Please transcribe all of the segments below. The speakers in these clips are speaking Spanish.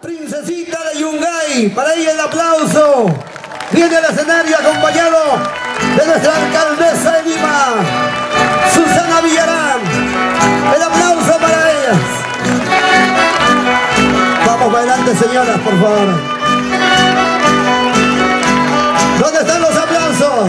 Princesita de Yungay, para ella el aplauso. Viene al escenario acompañado de nuestra alcaldesa de Lima, Susana Villarán. El aplauso para ellas. Vamos adelante, señoras, por favor. ¿Dónde están los aplausos?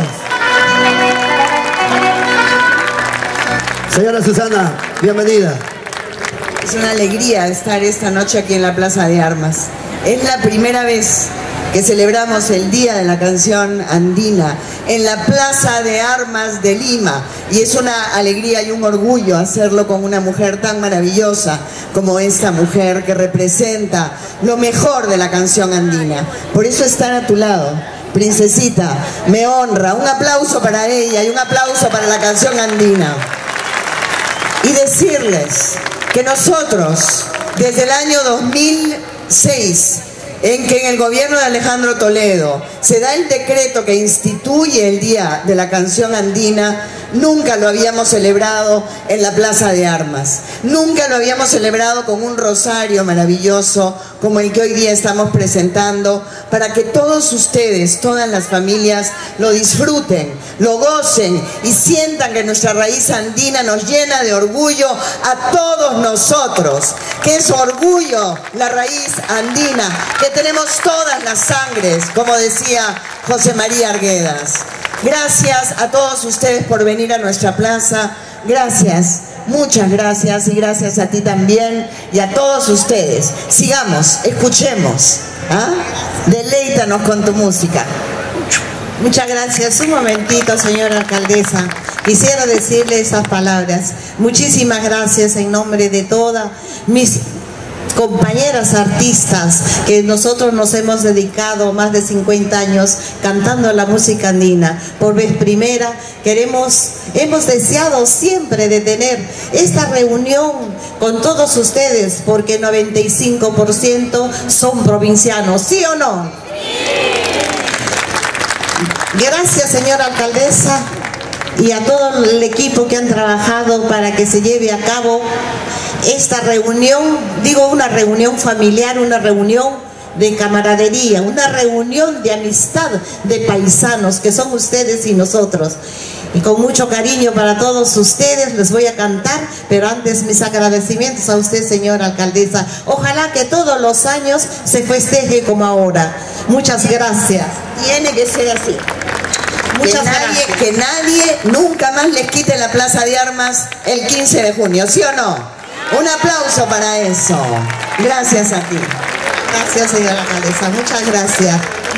Señora Susana, bienvenida. Es una alegría estar esta noche aquí en la Plaza de Armas. Es la primera vez que celebramos el Día de la Canción Andina en la Plaza de Armas de Lima. Y es una alegría y un orgullo hacerlo con una mujer tan maravillosa como esta mujer que representa lo mejor de la canción andina. Por eso estar a tu lado, princesita, me honra. Un aplauso para ella y un aplauso para la canción andina. Y decirles que nosotros, desde el año 2006, en que en el gobierno de Alejandro Toledo se da el decreto que instituye el Día de la Canción Andina, nunca lo habíamos celebrado en la Plaza de Armas. Nunca lo habíamos celebrado con un rosario maravilloso como el que hoy día estamos presentando, para que todos ustedes, todas las familias, lo disfruten, lo gocen y sientan que nuestra raíz andina nos llena de orgullo a todos nosotros. Que es orgullo la raíz andina, que tenemos todas las sangres, como decía José María Arguedas. Gracias a todos ustedes por venir a nuestra plaza. Gracias, muchas gracias, y gracias a ti también y a todos ustedes. Sigamos, escuchemos, deleítanos con tu música. Muchas gracias. Un momentito, señora alcaldesa. Quisiera decirle esas palabras. Muchísimas gracias en nombre de todas mis compañeras artistas, que nosotros nos hemos dedicado más de 50 años cantando la música andina. Por vez primera hemos deseado siempre de tener esta reunión con todos ustedes, porque 95% son provincianos, ¿sí o no? Gracias, señora alcaldesa, y a todo el equipo que han trabajado para que se lleve a cabo esta reunión. Digo, una reunión familiar, una reunión de camaradería, una reunión de amistad de paisanos que son ustedes y nosotros. Y con mucho cariño para todos ustedes les voy a cantar, pero antes mis agradecimientos a usted, señora alcaldesa. Ojalá que todos los años se festeje como ahora. Muchas gracias. Tiene que ser así. Muchas gracias. Que nadie nunca más les quite la Plaza de Armas el 15 de junio, ¿sí o no? Un aplauso para eso. Gracias a ti. Gracias, señora alcaldesa. Muchas gracias.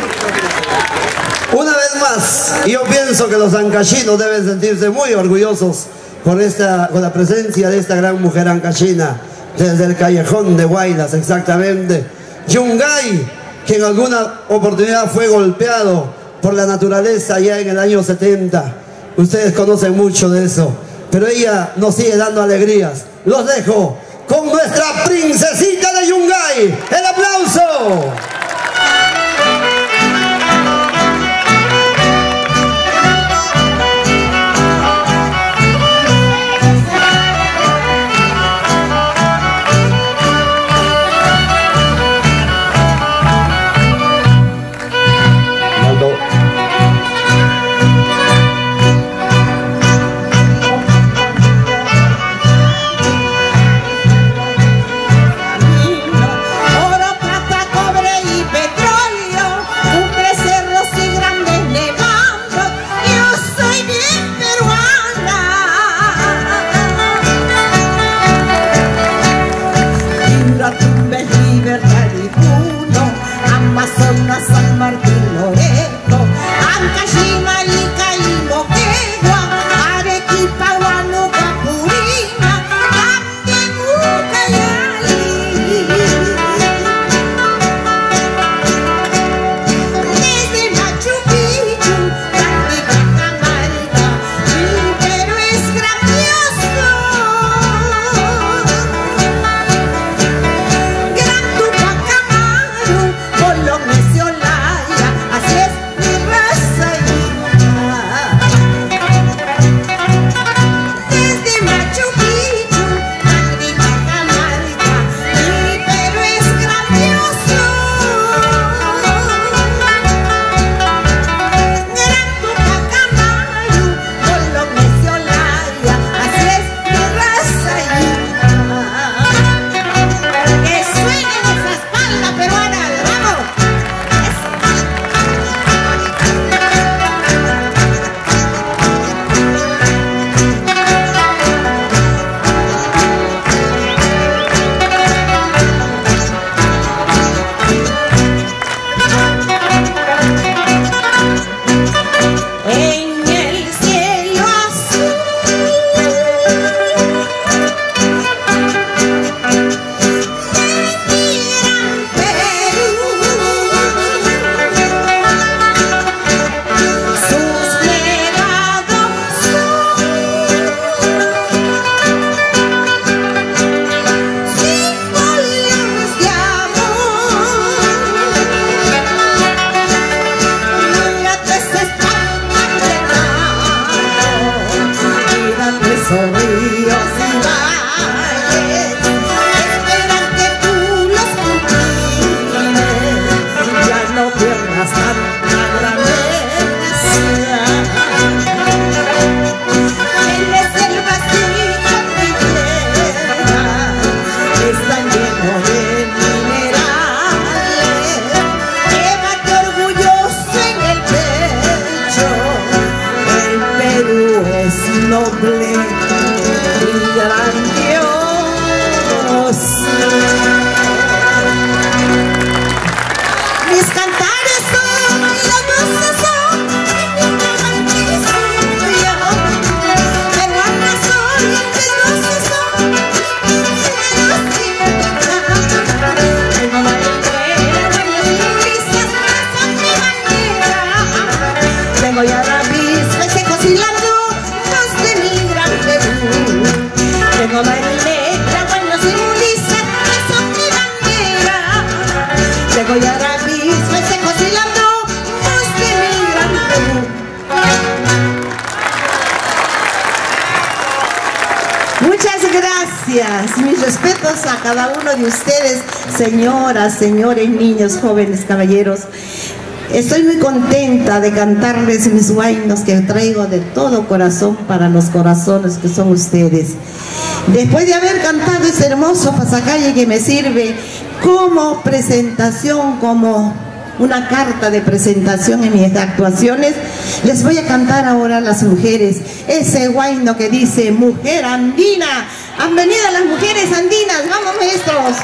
Una vez más, yo pienso que los ancachinos deben sentirse muy orgullosos con la presencia de esta gran mujer ancachina, desde el callejón de Huaylas, exactamente. Yungay, que en alguna oportunidad fue golpeado por la naturaleza ya en el año 70. Ustedes conocen mucho de eso, pero ella nos sigue dando alegrías. Los dejo con nuestra princesita de Yungay. ¡El aplauso! Oro, plata, cobre Hoy ahora mismo se cocinando de mi gran Perú. Muchas gracias, mis respetos a cada uno de ustedes, señoras, señores, niños, jóvenes, caballeros. Estoy muy contenta de cantarles mis huaynos que traigo de todo corazón para los corazones que son ustedes. Después de haber cantado ese hermoso pasacalle que me sirve como presentación, como una carta de presentación en mis actuaciones, les voy a cantar ahora a las mujeres ese huayno que dice Mujer Andina. Han venido las mujeres andinas, vamos maestros.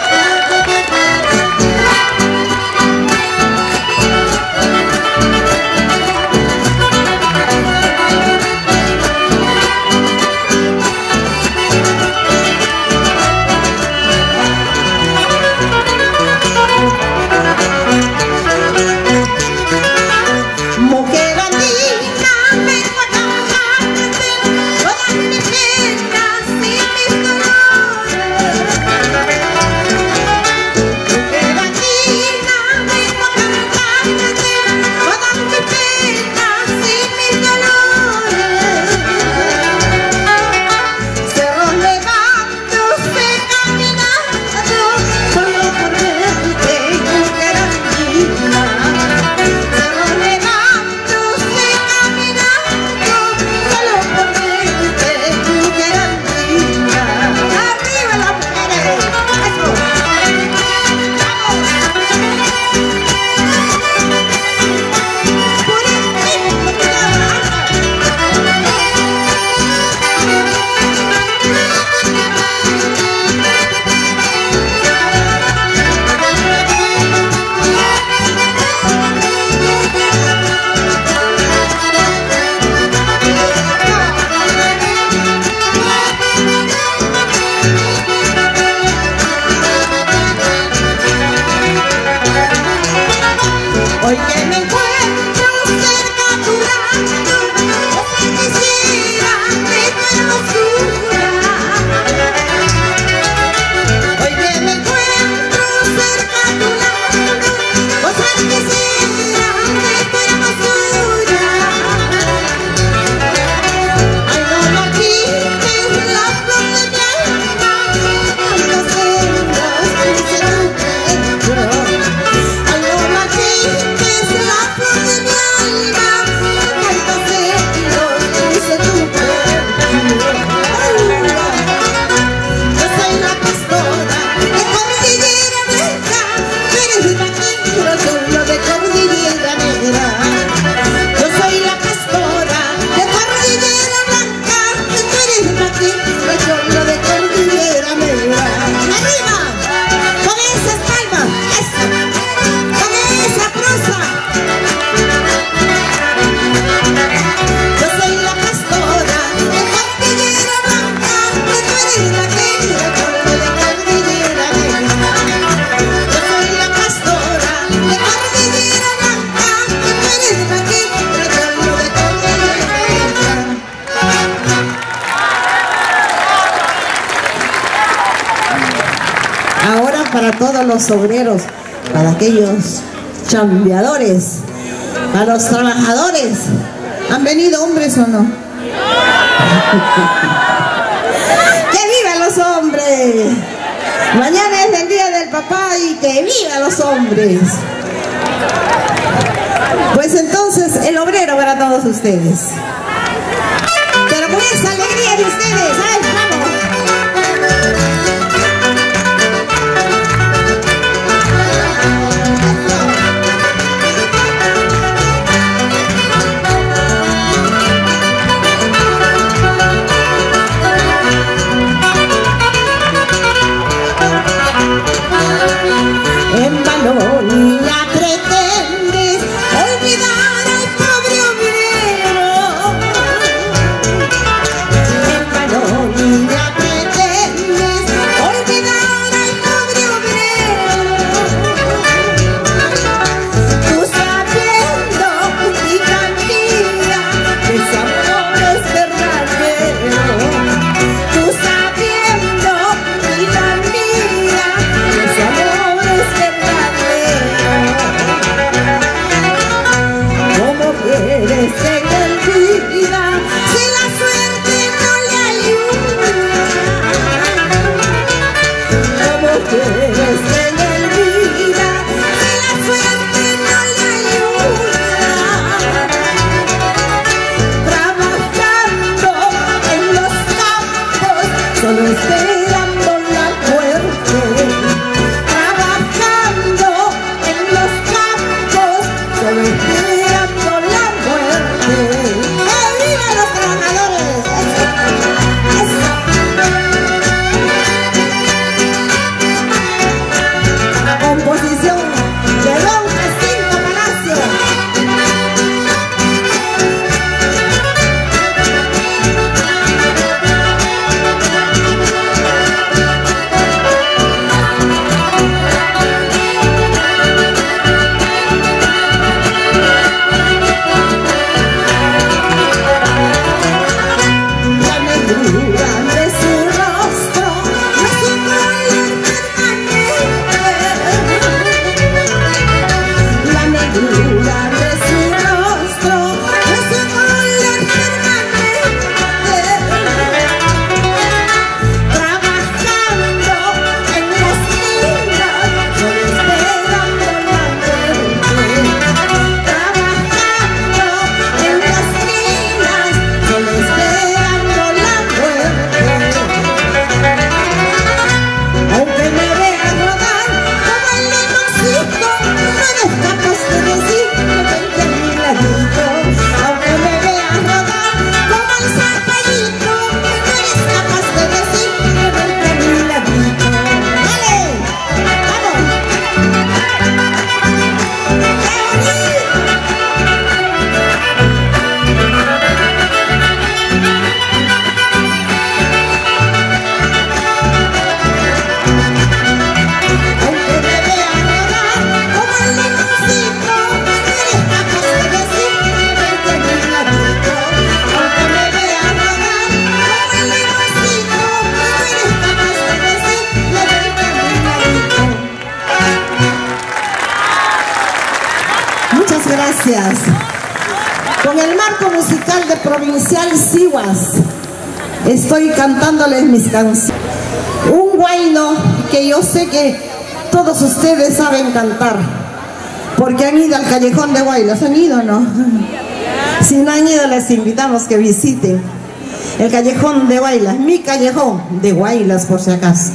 Para todos los obreros, para aquellos chambeadores, para los trabajadores. ¿Han venido hombres o no? ¡Que vivan los hombres! Mañana es el día del papá y que vivan los hombres. Pues entonces el obrero para todos ustedes. Pero con esa alegría de ustedes, ¡ay, vamos! En Valonia pretendes olvidar al pobre obrero. En Valonia gracias. Con el marco musical de Provincial Sihuas estoy cantándoles mis canciones. Un huayno que yo sé que todos ustedes saben cantar, porque han ido al Callejón de Huaylas. ¿Han ido o no? Si no han ido, les invitamos que visiten el Callejón de Huaylas, mi Callejón de Huaylas, por si acaso.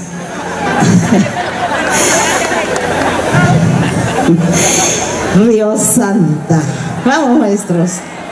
Río Santa. Vamos, maestros.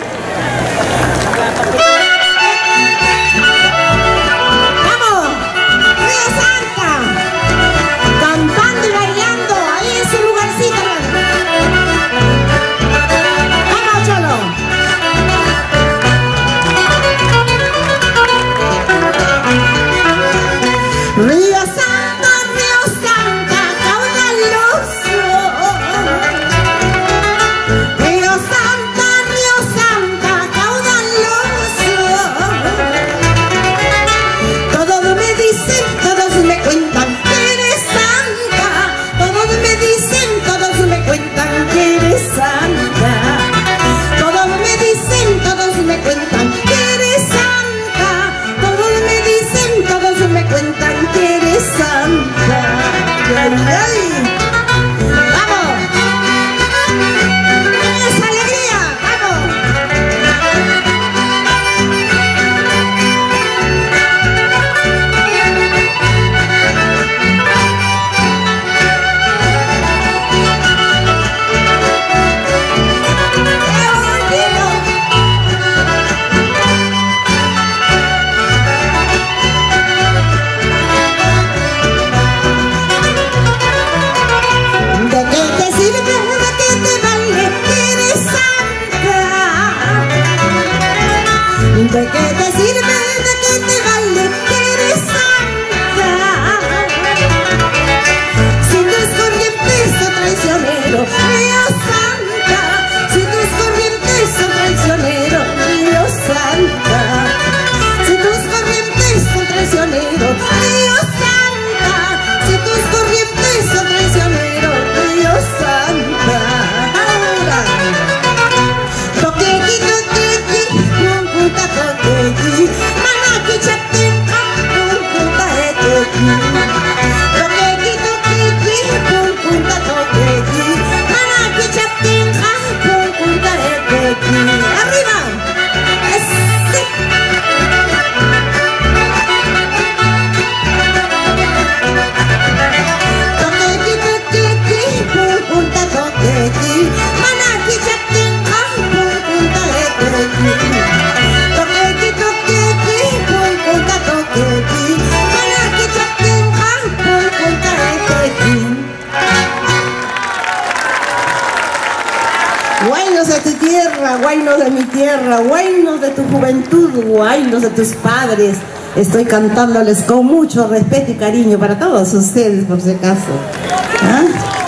Huaynos de mi tierra, huaynos de tu juventud, huaynos de tus padres. Estoy cantándoles con mucho respeto y cariño para todos ustedes, por si acaso. ¿Ah?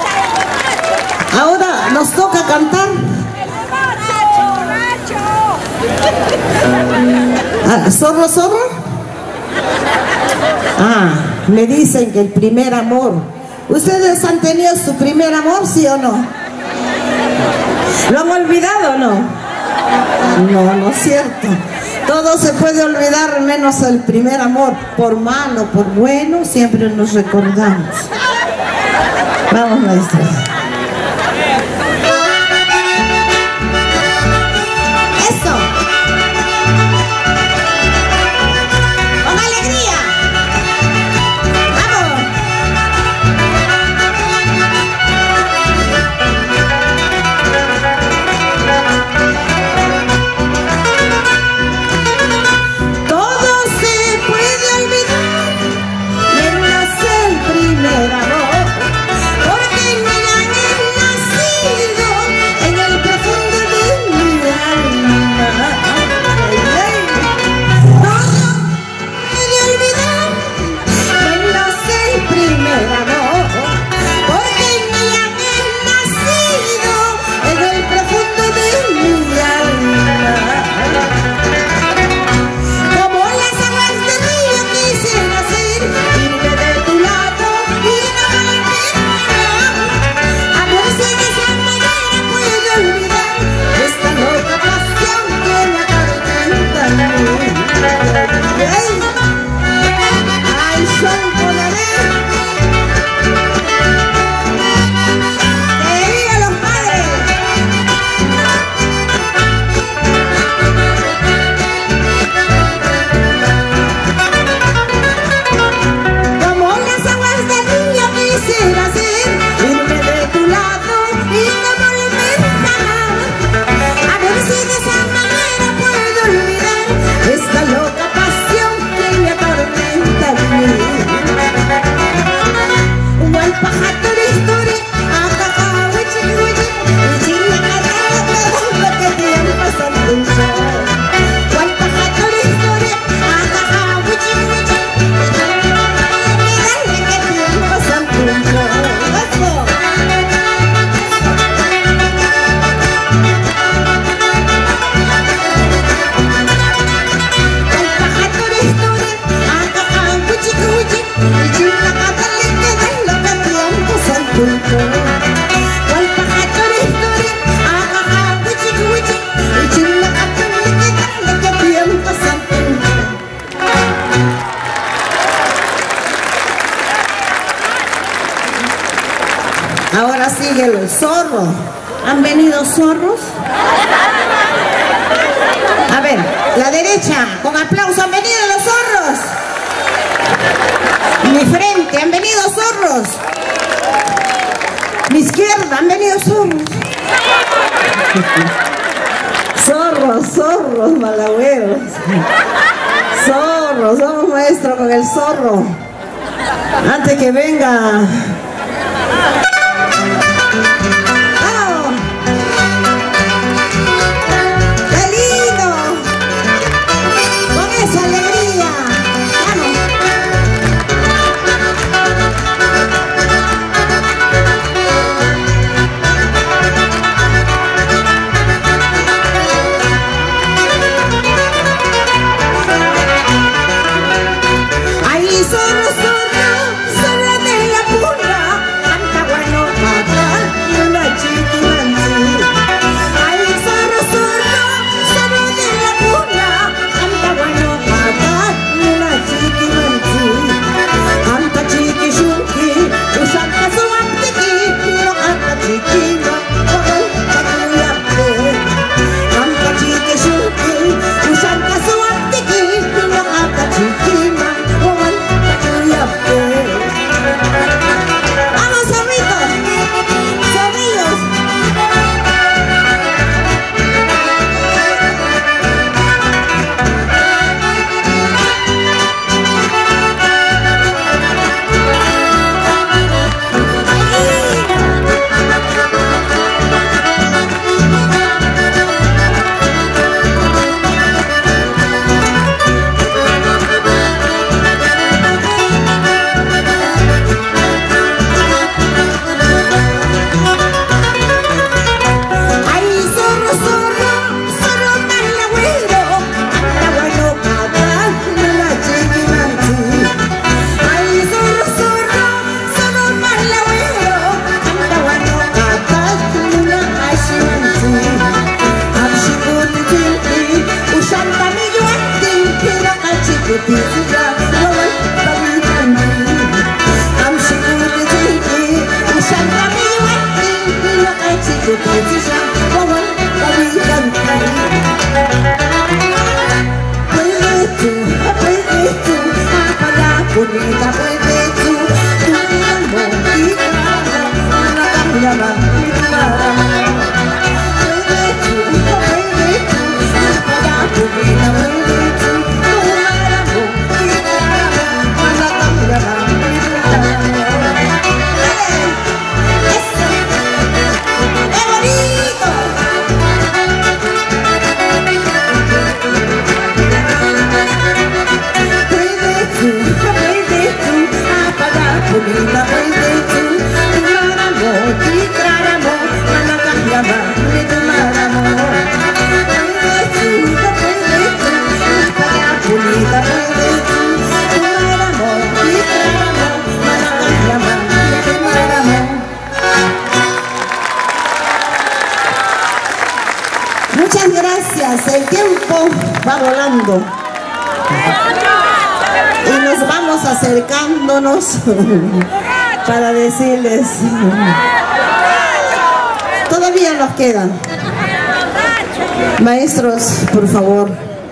Ahora nos toca cantar. ¿Zorro, zorro? Me dicen que el primer amor. ¿Ustedes han tenido su primer amor, sí o no? ¿Lo han olvidado o no? No, no es cierto. Todo se puede olvidar menos el primer amor. Por malo, por bueno, siempre nos recordamos. Vamos, maestros. Eso. Con alegría. Vamos. Porque no Ahora sigue el zorro. ¿Han venido zorros? A ver, la derecha, con aplauso. ¿Han venido los zorros? Mi frente, ¿han venido zorros? Mi izquierda, ¿han venido zorros? Zorros, zorros, malagüeros. Zorros, vamos maestro con el zorro. Antes que venga. ¡Vamos! ¡Qué lindo! Con esa alegría. ¡Vamos! Ahí zorro, zorro, zorro de la pura, canta bueno, canta, una chiquimanchi. Ahí zorro, zorro, zorro de la pura, canta bueno, canta, una chiquimanchi. Canta chiquishuki, usanta su aptiki, no canta chiquima, porque canta canta chiquishuki, usanta su aptiki, no canta chiquima. ¡Vamos, zorritos! ¡Zorrillos! Muchas gracias, el tiempo va volando y nos vamos acercándonos para decirles, todavía nos quedan. Maestros, por favor.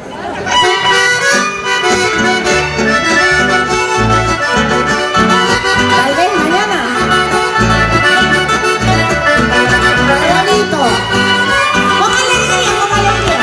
Tal vez mañana. Qué bonito. Con alegría, con alegría.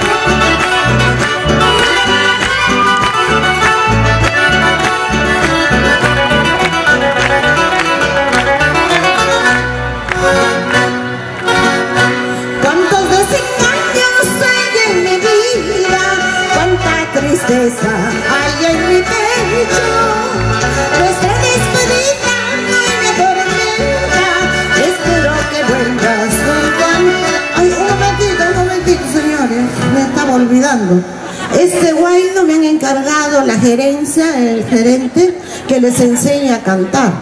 ¿Cuántos desengaños hay en mi vida? ¿Cuánta tristeza hay en mi pecho? Nuestra despedida no me tormenta. Espero que vuelvas junto a mí. Ay, un momentito, señores. Me estaba olvidando. Este guayno me han encargado la gerencia, el gerente, que les enseñe a cantar.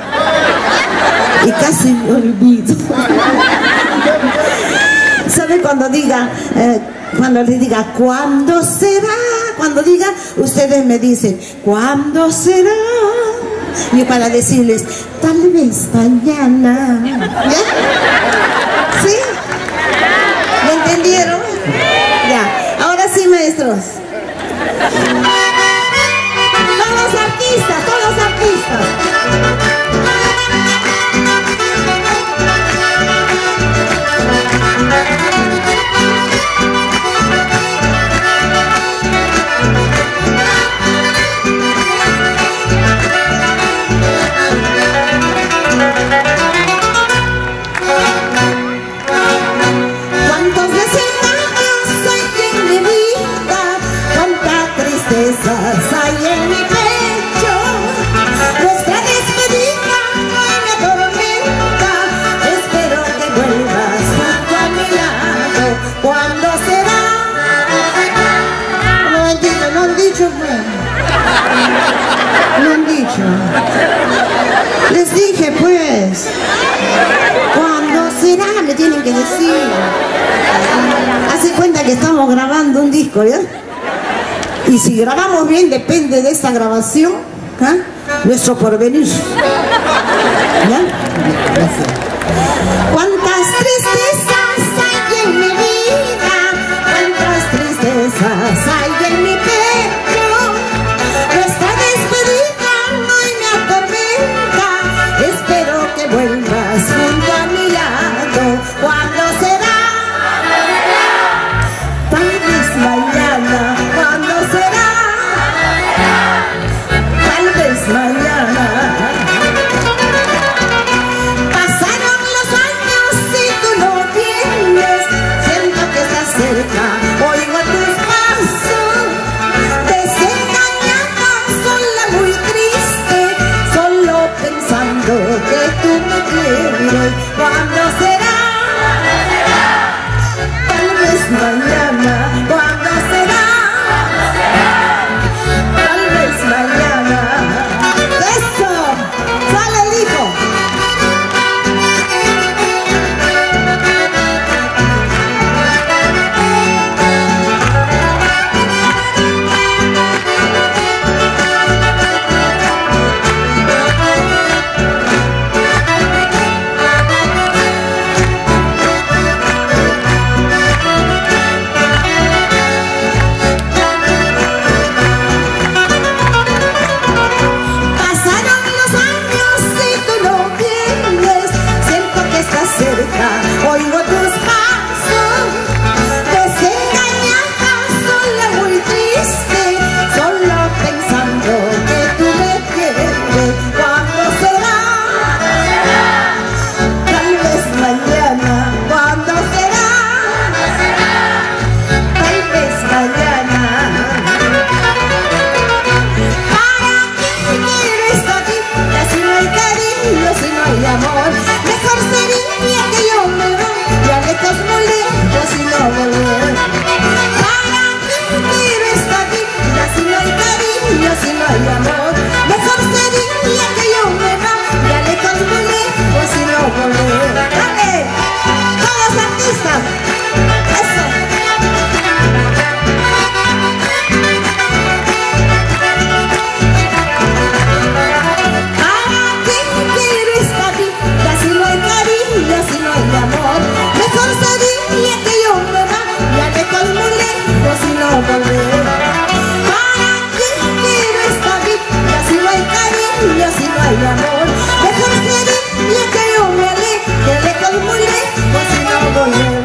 Y casi me olvido. ¿Sabe cuando diga, cuando les diga, ¿cuándo será? Cuando diga, ustedes me dicen, ¿cuándo será? y para decirles, tal vez mañana. ¿Ya? ¿Sí? ¿Me entendieron? Ya. Ahora sí, maestros. Todos artistas, todos artistas. Cuántos desengaños hay en mi vida, cuántas tristezas hay en mi pecho. Nuestra despedida hoy me atormenta. Espero que vuelvas junto a mi lado. ¿Cuándo será? Un momentito, no han dicho, pues. No han dicho. Les dije, pues. ¿Cuándo será? Me tienen que decir. Hace cuenta que estamos grabando un disco, ¿ya? Y si grabamos bien, depende de esta grabación, ¿ah? Nuestro porvenir. ¿Ya? Gracias. Cuántas tristezas hay en mi vida, cuántas tristezas hay en mi pecho. Nuestra despedida hoy me atormenta. Espero que vuelvas junto a mi lado. ¿Cuándo será? Tal vez mañana. ¿Cuándo será? Tal vez mañana. Pasaron los años y tú no vienes. Siento que estás cerca, oigo tus pasos. Desengañada, sola, muy triste, solo pensando que tú me quieres. ¿Cuándo será? Tal vez mañana. ¿Cuándo será? Tal vez mañana. ¡Eso! ¡Sale el hijo! Pasaron los años y tú no vienes. Siento que estás cerca, oigo tus pasos. Desengañada, sola, muy triste, solo pensando que tú me quieres. ¿Cuándo será? Tal vez mañana. ¿Cuándo será? Tal vez mañana. ¿Para qué quiero esta vida si no hay cariño, si no hay amor? Mejor sería que yo me vaya lejos, muy lejos y no volver. ¿Para qué quiero esta vida si no hay cariño, si no hay amor? Mejor sería que yo me vaya lejos, muy lejos y no volver. ¡Dale! ¡Todos artistas! ¡Eso! ¿Para qué quiero esta vida si no hay cariño, si no hay amor? Mejor sería que yo me vaya lejos, muy lejos y no volver. ¿Para qué quiero esta vida si no hay cariño, si no hay amor? Mejor sería que yo me aleje lejos, muy lejos y no volver.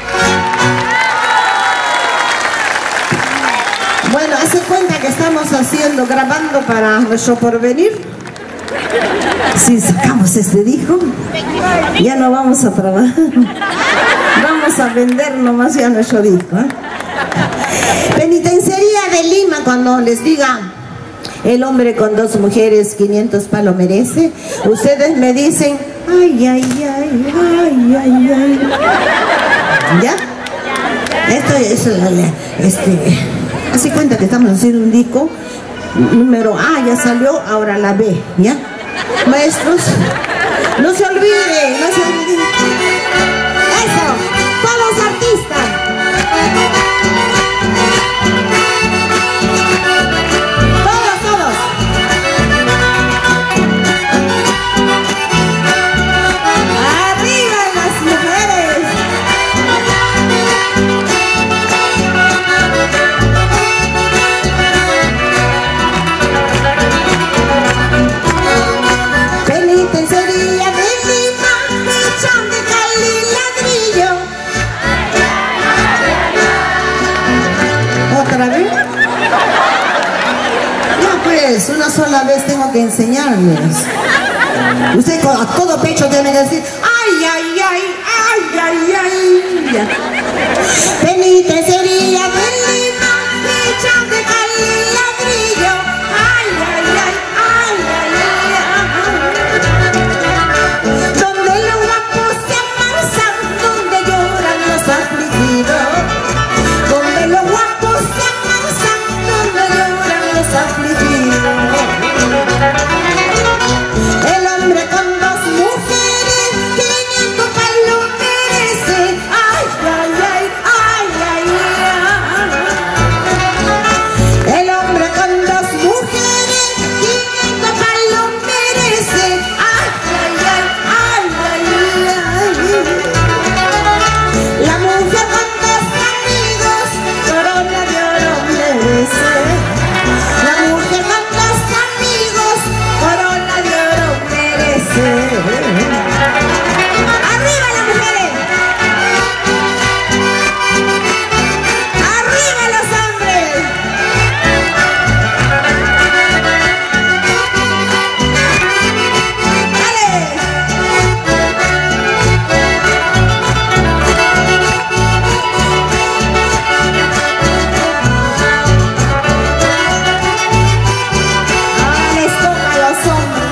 Bueno, hace cuenta que estamos haciendo, grabando para nuestro porvenir. Si sacamos este disco, ya no vamos a trabajar. Vamos a vender nomás ya nuestro disco, ¿eh? Penitenciaría de Lima, cuando les diga el hombre con 2 mujeres, 500 palos merece, ustedes me dicen, ay, ay, ay, ay, ay, ay. ¿Ya? Esto es hace cuenta que estamos haciendo un disco, número A ya salió, ahora la B, ¿ya? Maestros, no se olviden, no se olviden. Eso, todos los artistas. Todos, todos. que enseñarles. Usted a todo pecho tiene que decir, ay, ay, ay, ay, ay, ay. Penitenciaría de Lima, hecha de cal y ladrillo. Ay, ay, ay, ay, ay, ay. Donde los guapos se amarsan, donde lloran los afligidos. Donde los guapos se amarsan, donde lloran los afligidos. El hombre con dos mujeres, 500 palos merece. Ay, ay, ay, ay, ay, ay. El hombre con dos mujeres, 500 palos merece. Ay, ay, ay, ay, ay, ay. La mujer con dos amigos, corona de oro merece. La mujer con dos amigos, corona de oro merece. ¡Arriba las mujeres! ¡Arriba los hombres! ¡Dale! Les toca a los hombres.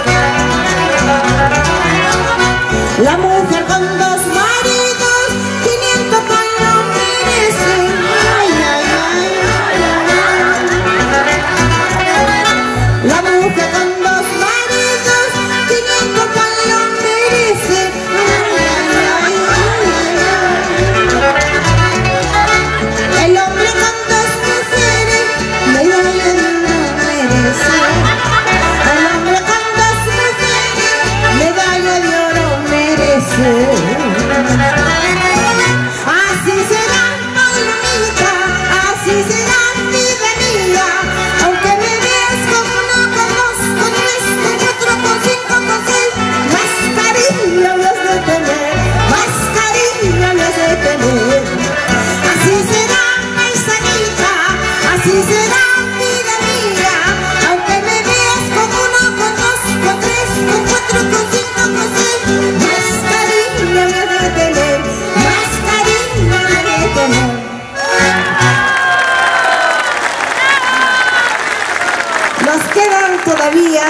La mujer con dos maridos, 500 palos merece. Ay, ay, ay, ay. La mujer con dos maridos, 500 palos merece. Ay, ay, ay, ay. El hombre con dos mujeres, medalla de oro merece. El hombre con dos mujeres, medalla de oro merece. Así será, palomita, así será, vida mía. Aunque me veas con uno, con dos, con tres, con cuatro, con cinco, con seis, más cariño me has de tener, más cariño me has de tener. Así será, paisanita, así será, vida mía. Aunque me veas con uno, con dos, con tres, con cuatro, con cinco, con seis, más cariño me has de tener, más cariño me has de tener. Nos quedan todavía.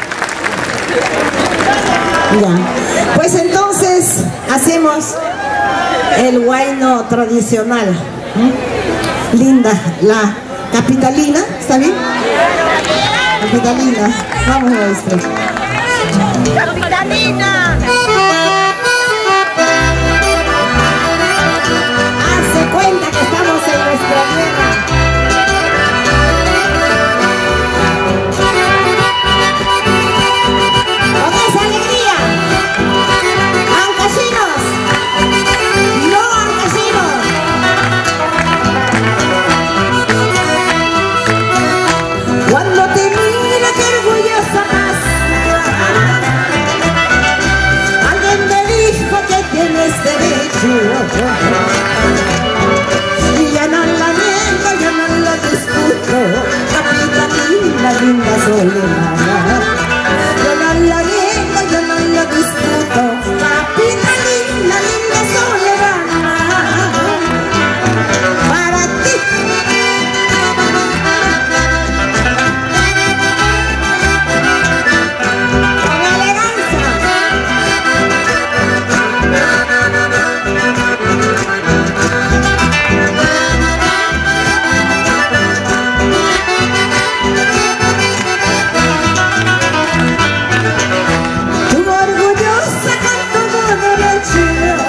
Ya. Pues entonces hacemos el huayno tradicional. Linda, la capitalina, ¿está bien? Capitalina. Vamos, maestra. ¡Capitalina! Hace cuenta que estamos en nuestra tierra. Con esa alegría. Ancasinos. No ancasinos. Cuando te mira qué orgullosa más. Alguien me dijo que tienes derecho. Y ya no la niego, ya no la discuto. Capitalina, linda soledad. Yo no la niego, yo no la discuto. Capitalina, linda soledad. Para ti. Con elegancia. Tu orgullosa con todo derecho,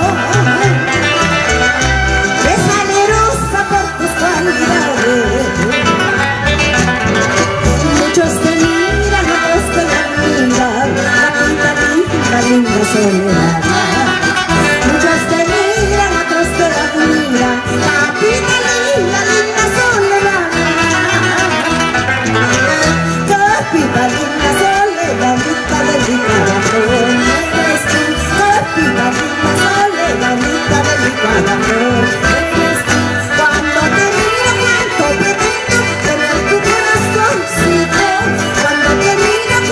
es valerosa por tus cualidades. Muchos te miran, otros te admiran, capitalina, linda soledad. Muchos te miran, otros te admiran, capitalina, linda soledad. Capitalina, soledadita de mi corazón, eres tú. Capitalina, soledadita de mi corazón, eres tú. Cuando te miro, cuánto pretendo tener tu corazoncito. Cuando te miro,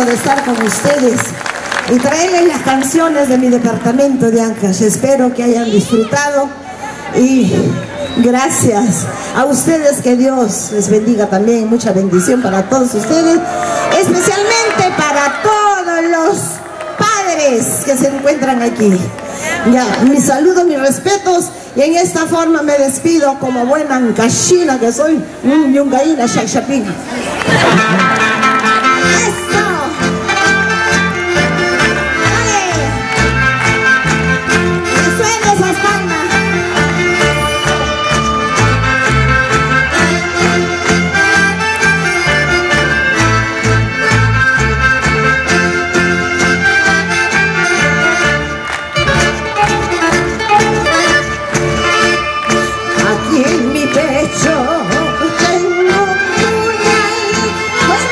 de estar con ustedes y traerles las canciones de mi departamento de Ancash. Espero que hayan disfrutado y gracias a ustedes, que Dios les bendiga también. Mucha bendición para todos ustedes, especialmente para todos los padres que se encuentran aquí. Ya, mi saludo, mis respetos, y en esta forma me despido como buena ancashina que soy, yungaína shakshapin. Aquí en mi pecho tengo un puñal.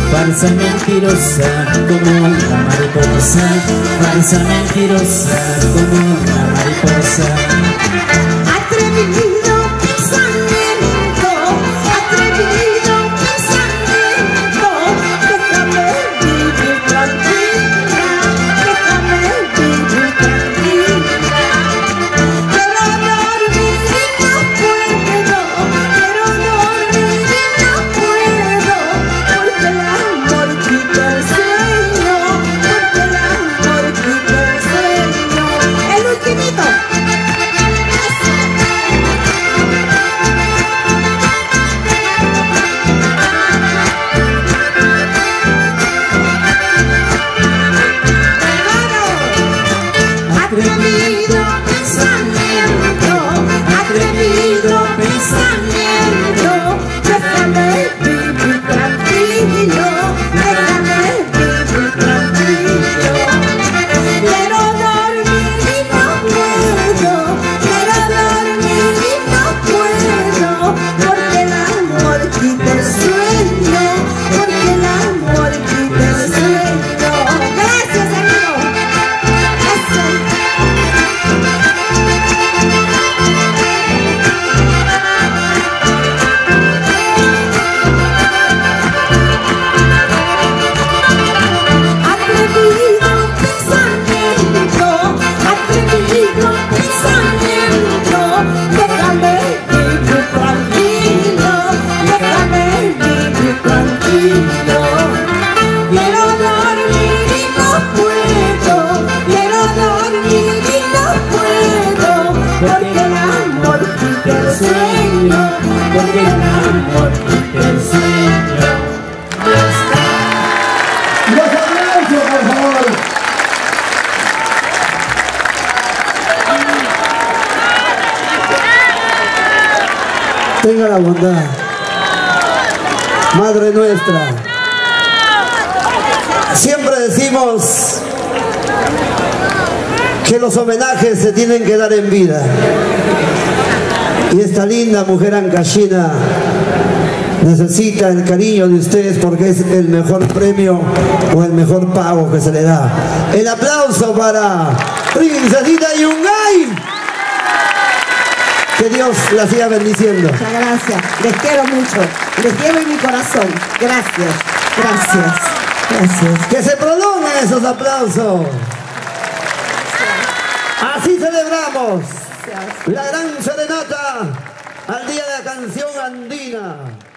Falsa mentirosa como una mariposa, falsa mentirosa como una mariposa. Atrevido pensamiento, atrevido pensamiento, déjame vivir tranquila, déjame vivir tranquila. Quiero dormir y no puedo, quiero dormir y no puedo, porque el amor quita el sueño, porque el amor quita el sueño. El ultimito. Atrevido pensamiento, atrevido pensamiento, déjame vivir tranquilo, déjame vivir tranquilo. Quiero dormir y no puedo, quiero dormir y no puedo, porque el amor quita el sueño, porque el amor quita el sueño. Gracias, amigo. Eso. Atrevido pensamiento, atrevido pensamiento, déjame vivir tranquilo, déjame vivir tranquilo. Quiero dormir y no puedo, quiero dormir y no puedo, porque el amor quita el sueño, porque el amor quita el sueño. Los aplausos, por favor. Tenga la bondad, Madre nuestra. Siempre decimos que los homenajes se tienen que dar en vida. Y esta linda mujer ancashina necesita el cariño de ustedes porque es el mejor premio o el mejor pago que se le da. El aplauso para Princesita Yungay. Que Dios la siga bendiciendo. Muchas gracias, les quiero mucho, les quiero en mi corazón. Gracias, gracias, gracias. Que se prolonguen esos aplausos. Así celebramos la gran serenata al Día de la Canción Andina.